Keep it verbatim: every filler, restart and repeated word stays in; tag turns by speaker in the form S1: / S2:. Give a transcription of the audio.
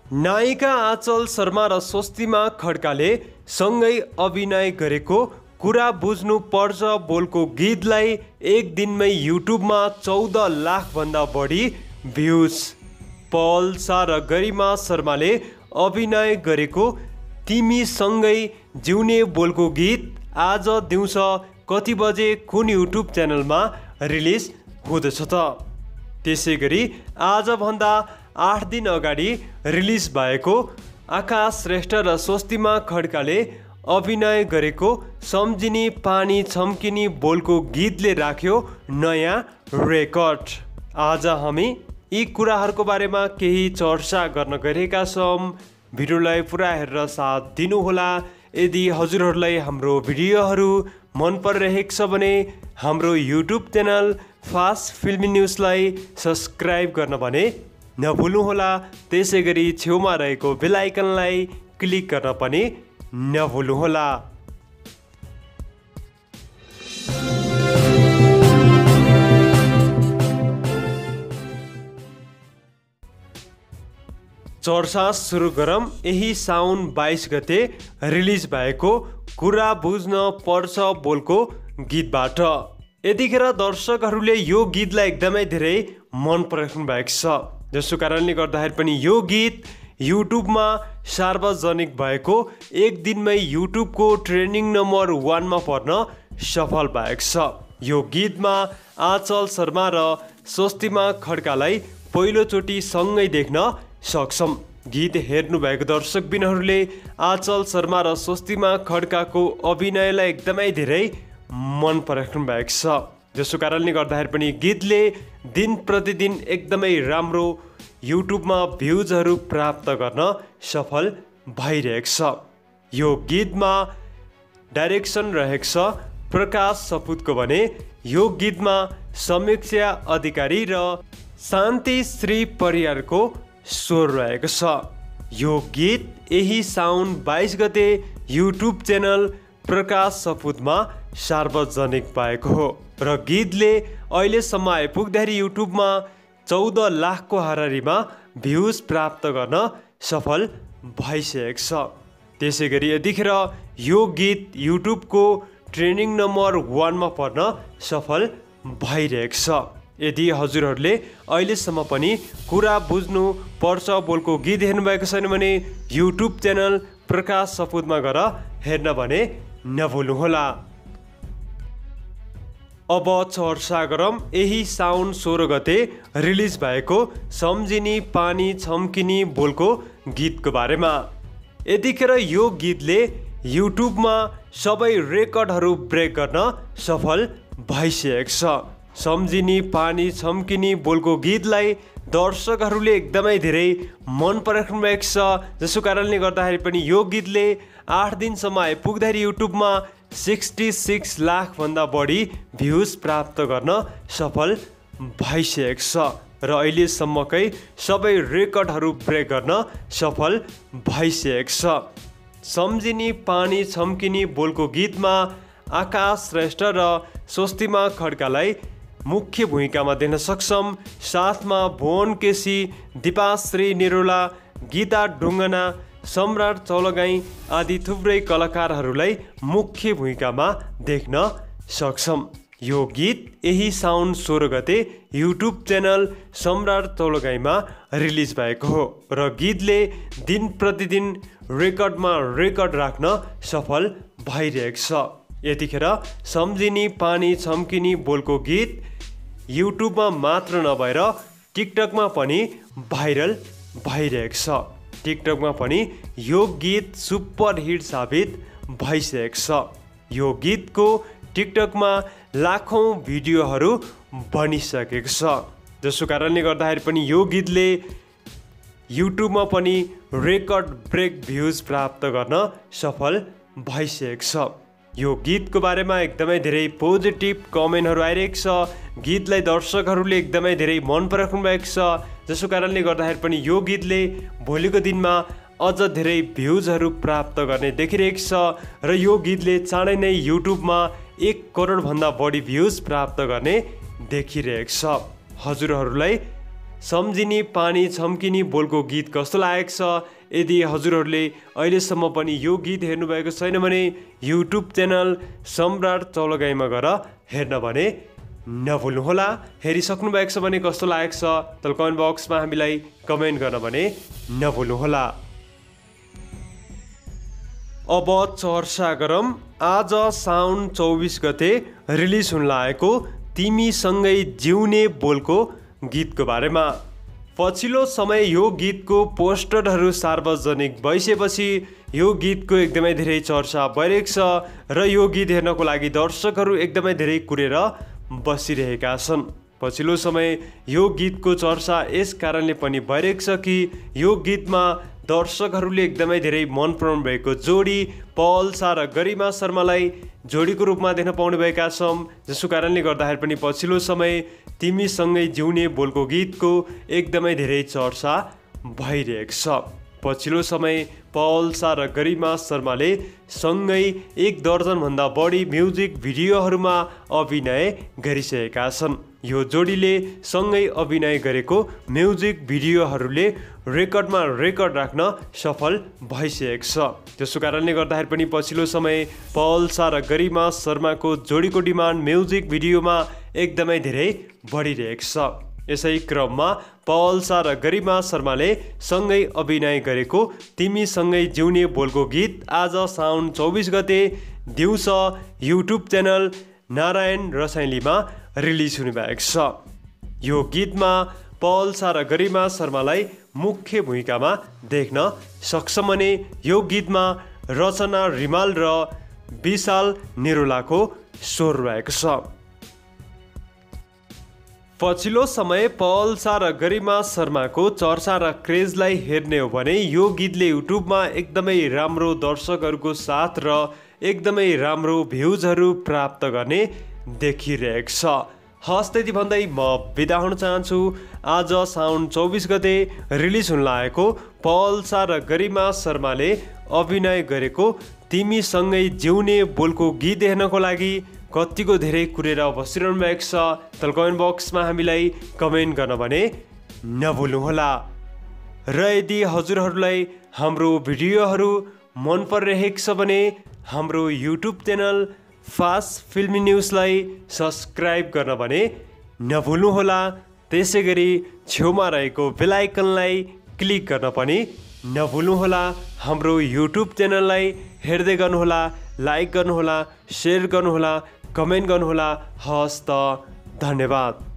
S1: नायिका आँचल शर्मा र स्वस्तिमा खड्काले सँगै अभिनय गरेको कुरा बुझ्नु पर्छ बोलको गीतलाई एक दिनमै युट्युबमा चौध लाख भन्दा बढी भ्युज। पल्सा र गरिमा शर्माले अभिनय गरेको तिमी सँगै जिउने बोलको गीत आज दिउँसो कति बजे कुन युट्युब च्यानलमा रिलिज हुँदछ त? त्यसै गरी आजभन्दा आठ दिन अगाडि रिलिज भएको आकाश श्रेष्ठ र स्वस्तिमा खड्काले अभिनय गरेको सम्झिनी पानी छम्किनी बोलको गीतले राख्यो नयाँ रेकर्ड। आज हामी यी कुराहरूको बारेमा केही चर्चा गर्न गइरहेका छौँ। भिडियोलाई पुरा हेरेर साथ दिनुहोला। यदि हजुरहरूलाई हाम्रो भिडियोहरू मन परिरहेको छ भने हाम्रो युट्युब च्यानल फास्ट फिल्मी न्युजलाई सब्सक्राइब गर्न भने नभुल्नुहोला। त्यसै गरी छेउमा रहेको बेल आइकनलाई क्लिक गर्न पनि नभुल्नुहोला। चर्चा सुरु गरौँ यही साउन बाइस गते रिलिज भएको कुरा बुझ्न पर्छ बोलको गीतबाट। यतिखेर दर्शकहरूले यो गीतलाई एकदमै धेरै मन पराउनु भएको छ, जसको कारणले गर्दाखेरि पनि यो गीत युट्युबमा सार्वजनिक भएको एक दिनमै युट्युबको ट्रेन्डिङ नम्बर वानमा पर्न सफल भएको छ। यो गीतमा आँचल शर्मा र स्वस्तिमा खड्कालाई पहिलोचोटि सँगै देख्न सक्छौँ। गीत हेर्नुभएको दर्शकबिनहरूले आँचल शर्मा र स्वस्तिमा खड्काको अभिनयलाई एकदमै धेरै मन पराउनु भएको छ, जसको कारणले गर्दाखेरि पनि गीतले दिन प्रतिदिन एकदमै राम्रो युट्युबमा भ्युजहरू प्राप्त गर्न सफल भइरहेको छ। यो गीतमा डाइरेक्सन रहेको छ प्रकाश सपुतको भने यो गीतमा समीक्षा अधिकारी र शान्ति श्री परियारको स्वर रहेको छ। यो गीत यही साउन बाइस गते युट्युब च्यानल प्रकाश सपुतमा सार्वजनिक भएको हो र गीतले अहिलेसम्म आइपुग्दाखेरि युट्युबमा चौध लाखको हाराहारीमा भ्युज प्राप्त गर्न सफल भइसकेको छ। त्यसै गरी यतिखेर यो गीत युट्युबको ट्रेन्डिङ नम्बर वानमा पर्न सफल भइरहेको छ। यदि हजुरहरूले अहिलेसम्म पनि कुरा बुझ्नु पर्छ बोलको गीत हेर्नुभएको छैन भने युट्युब च्यानल प्रकाश सपुतमा गएर हेर्न भने नभुल्नुहोला। अब चर्चा गरौँ यही साउन सोह्र गते रिलिज भएको सम्झिनी पानी छम्किनी बोलको गीतको बारेमा। यतिखेर यो गीतले युट्युबमा सबै रेकर्डहरू ब्रेक गर्न सफल भइसकेको छ। सम्झिनी पानी छम्किनी बोलको गीतलाई दर्शकहरूले एकदमै धेरै मन पराउनु भएको छ, जसको कारणले गर्दाखेरि पनि यो गीतले आठ दिनसम्म आइपुग्दाखेरि युट्युबमा सिक्सटी सिक्स लाख भन्दा बढी भ्युज प्राप्त गर्न सफल भइसकेको छ र अहिलेसम्मकै सबै रेकर्डहरू ब्रेक गर्न सफल भइसकेको छ। सम्झिनी पानी छम्किनी बोलको गीतमा आकाश श्रेष्ठ र स्वस्तिमा खड्कालाई मुख्य भूमिकामा देख्न सक्छौँ। साथमा भुवन केसी, दिपाश्री निरोला, गीता ढुङ्गना, सम्राट चौलगाई आदि थुप्रै कलाकारहरूलाई मुख्य भूमिकामा देख्न सक्छौँ। यो गीत यही साउन सोह्र गते युट्युब च्यानल सम्राट चौलगाईमा रिलिज भएको हो र गीतले दिन प्रतिदिन रेकर्डमा रेकर्ड राख्न सफल भइरहेको छ। यतिखेर सम्झिनी पानी छम्किनी बोलको गीत युट्युबमा मात्र नभएर टिकटकमा पनि भाइरल भइरहेको छ। टिकटकमा पनि यो गीत सुपर हिट साबित भइसकेको छ। यो गीतको टिकटकमा लाखौँ भिडियोहरू बनिसकेको छ, जसको कारणले गर्दाखेरि पनि यो गीतले युट्युबमा पनि रेकर्ड ब्रेक भ्युज प्राप्त गर्न सफल भइसकेको छ। यो गीतको बारेमा एकदमै धेरै पोजिटिभ कमेन्टहरू आइरहेको छ। गीतलाई दर्शकहरूले एकदमै धेरै मन पराउनु भएको छ, जसको कारणले गर्दाखेरि पनि यो गीतले भोलिको दिनमा अझ धेरै भ्युजहरू प्राप्त गर्ने देखिरहेको छ र यो गीतले चाँडै नै युट्युबमा एक करोडभन्दा बढी भ्युज प्राप्त गर्ने देखिरहेको छ। हजुरहरूलाई सम्झिनी पानी छम्किनी बोलको गीत कस्तो लागेको छ? यदि हजुरहरूले अहिलेसम्म पनि यो गीत हेर्नुभएको छैन भने युट्युब च्यानल सम्राट चौलगाईमा गएर हेर्न भने नभुल्नुहोला। हेरिसक्नु भएको छ भने कस्तो लागेको छ तल कमेन्ट बक्समा हामीलाई कमेन्ट गर्न भने नभुल्नुहोला। अब चर्चा गरौँ आज साउन चौबिस गते रिलिज हुन लागेको तिमीसँगै जिउने बोलको गीतको बारेमा। पछिल्लो समय यो गीतको पोस्टरहरू सार्वजनिक भइसकेपछि यो गीतको एकदमै धेरै चर्चा भइरहेको छ र यो गीत हेर्नको लागि दर्शकहरू एकदमै धेरै कुरेर बसिरहेका छन्। पछिल्लो समय यो गीतको चर्चा यस कारणले पनि भइरहेको छ कि यो गीतमा दर्शकहरूले एकदमै धेरै मन पराउनु भएको जोडी पल्सा र गरिमा शर्मालाई जोडीको रूपमा देख्न पाउने भएका छौँ। जसको कारणले गर्दाखेरि पनि पछिल्लो समय तिमीसँगै जिउने बोलको गीतको एकदमै धेरै चर्चा भइरहेको छ। पछिल्लो समय पल्सा र गरिमा शर्माले सँगै एक दर्जनभन्दा बढी म्युजिक भिडियोहरूमा अभिनय गरिसकेका छन्। यो जोडीले सँगै अभिनय गरेको म्युजिक भिडियोहरूले रेकर्डमा रेकर्ड राख्न सफल भइसकेको छ। त्यसो कारणले गर्दाखेरि पनि पछिल्लो समय पल्सा र गरिमा शर्माको जोडीको डिमान्ड म्युजिक भिडियोमा एकदमै धेरै बढिरहेको छ। यसै क्रममा पल्सा र गरिमा शर्माले सँगै अभिनय गरेको तिमीसँगै जिउने बोलको गीत आज साउन चौबिस गते दिउँसो युट्युब च्यानल नारायण रसाइलीमा रिलिज हुने भएको छ। यो गीतमा पल्सा र गरिमा शर्मालाई मुख्य भूमिकामा देख्न सक्छौँ भने यो गीतमा रचना रिमाल र विशाल निरोलाको स्वर रहेको छ। पछिल्लो समय पल्सा र गरिमा शर्माको चर्चा र क्रेजलाई हेर्ने हो भने यो गीतले युट्युबमा एकदमै राम्रो दर्शकहरूको साथ र एकदमै राम्रो भ्युजहरू प्राप्त गर्ने देखिरहेको छ। हस् त्यति भन्दै म बिदा हुन चाहन्छु। आज साउन चौबिस गते रिलिज हुन लागेको पल्सा र गरिमा शर्माले अभिनय गरेको तिमीसँगै जिउने बोलको गीत हेर्नको लागि कतिको धेरै कुरेर बसिरहनु भएको छ तल कमेन्ट बक्समा हामीलाई कमेन्ट गर्न भने नभुल्नुहोला। र यदि हजुरहरूलाई हाम्रो भिडियोहरू मन परिरहेको छ भने हाम्रो युट्युब च्यानल फास्ट फिल्मी न्युजलाई सब्सक्राइब गर्न भने नभुल्नुहोला। त्यसै गरी छेउमा रहेको बेल आइकनलाई क्लिक गर्न पनि नभुल्नुहोला। हाम्रो युट्युब च्यानललाई हेर्दै गर्नुहोला, लाइक गर्नुहोला, सेयर गर्नुहोला, कमेन्ट गर्नुहोला। हस् त धन्यवाद।